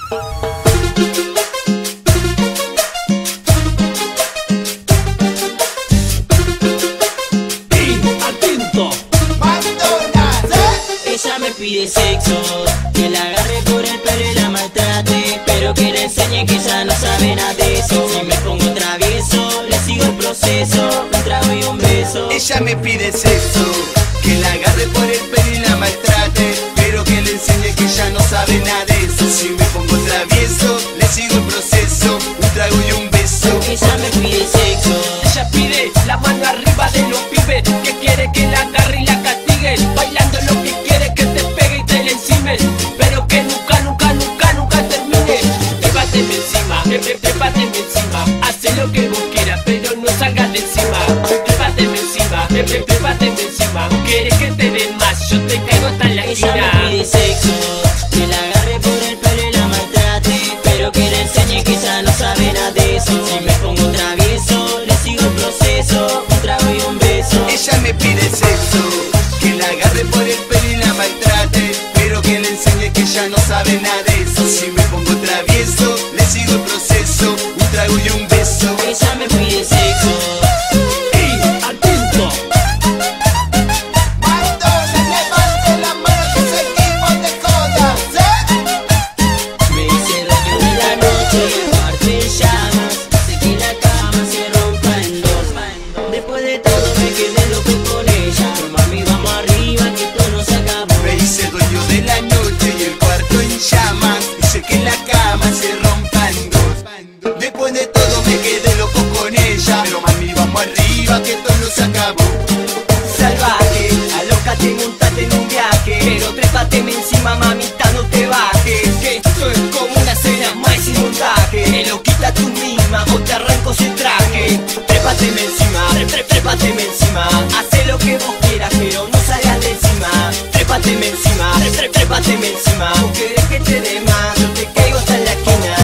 Ella me pide sexo, que la agarre por el pelo y la maltrate, pero que le enseñe que ella no sabe nada de eso. Si me pongo travieso, le sigo el proceso, un trago y un beso. Ella me pide sexo, que la agarre por el pelo y la maltrate, pero que le enseñe que ella no sabe nada de eso. Si me pongo travieso, le sigo el proceso, un trago y un beso. Ella me pide sexo, ella pide la mano arriba de los pibes, que quiere que la agarre y la castigue, bailando lo que quiere que te pegue y te le encime, pero que nunca, nunca, nunca, nunca termine. Trépateme encima, trépateme encima, hace lo que vos quieras, pero no salgas de encima. Trépateme encima, trépateme encima, quieres que te den más, yo te caigo hasta en la esquina. ella me pide sexo, que la agarre por el pelo y la maltrate, pero que le enseñe que ella no sabe nada de eso. Si me pongo travieso, le sigo el proceso, un trago y un beso. Ella me pide sexo, que la agarre por el pelo y la maltrate, pero que le enseñe que ella no sabe nada de eso. Si me pongo travieso, le sigo el proceso, un trago y un beso. Ella me pide sexo, Atento. me dice dueño de la noche y el cuarto en llamas, hace que la cama se rompa en dos. Después de todo me quedé loco con ella, pero mami vamos arriba que esto no se acabó. Me hice dueño de la noche y el cuarto en llamas, hice que la cama se rompa en dos. Después de todo me quedé loco con ella, pero mami vamos arriba que esto no se acabó. Salvaje, alócate, montate en un viaje, pero trépateme encima, mamita, no te bajes, que esto es como una cena más sin montaje. Me lo quita tú misma o te arranco sin traje. Trépateme encima, trépateme encima, hace lo que vos quieras, pero no salgas de encima. Trépateme encima, trépateme encima, ¿vos querés que te dé